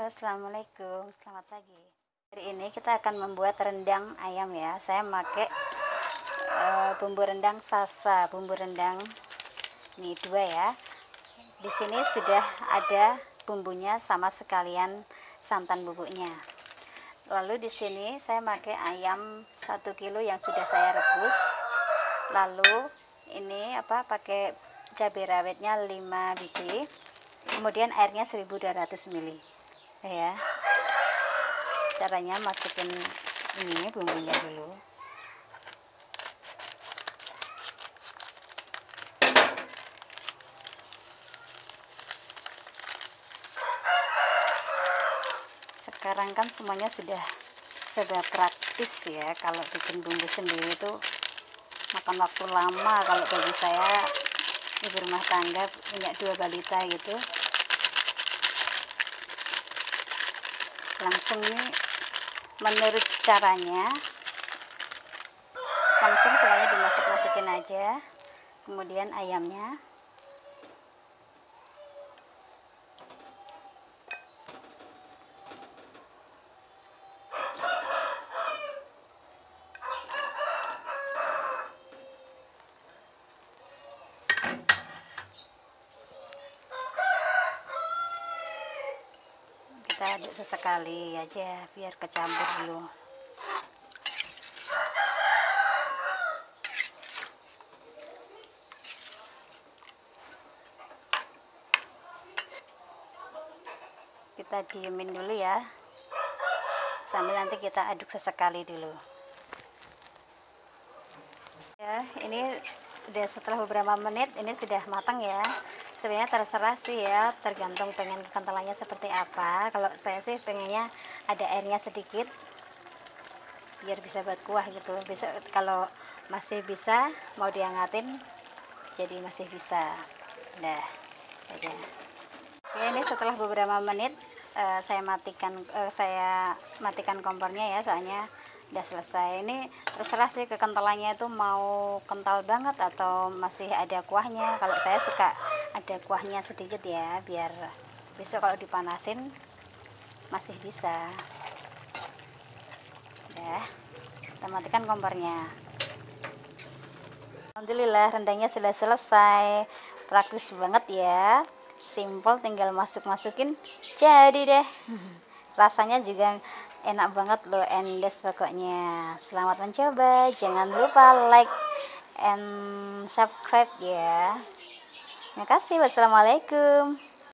Assalamualaikum, selamat pagi. Hari ini kita akan membuat rendang ayam ya. Saya pakai bumbu rendang Sasa, bumbu rendang ini 2 ya. Di sini sudah ada bumbunya sama sekalian santan bubuknya. Lalu di sini saya pakai ayam 1 kilo yang sudah saya rebus. Lalu ini pakai cabai rawitnya 5 biji. Kemudian airnya 1200 ml. Ya. Caranya masukin ini bumbunya dulu. Sekarang kan semuanya sudah serba praktis ya. Kalau bikin bumbu sendiri itu makan waktu lama. Kalau bagi saya ibu rumah tangga punya 2 balita gitu, langsung nih menurut caranya langsung semuanya dimasukin aja. Kemudian ayamnya kita aduk sesekali aja biar kecampur dulu. Kita diemin dulu ya, sambil nanti kita aduk sesekali dulu ya. Ini udah setelah beberapa menit ini sudah matang ya. Sebenarnya terserah sih ya, tergantung pengen kentalannya seperti apa. Kalau saya sih pengennya ada airnya sedikit biar bisa buat kuah gitu. Besok kalau masih bisa mau dihangatin jadi masih bisa. Udah aja. Oke, ini setelah beberapa menit saya matikan kompornya ya, soalnya udah selesai. Ini terserah sih kekentalannya itu mau kental banget atau masih ada kuahnya. Kalau saya suka ada kuahnya sedikit ya, biar besok kalau dipanasin masih bisa. Udah, kita matikan kompornya. Alhamdulillah rendangnya sudah selesai. Praktis banget ya, simple, tinggal masukin jadi deh. Rasanya juga enak banget loh, endes pokoknya. Selamat mencoba, jangan lupa like and subscribe ya. Terima kasih, wassalamualaikum.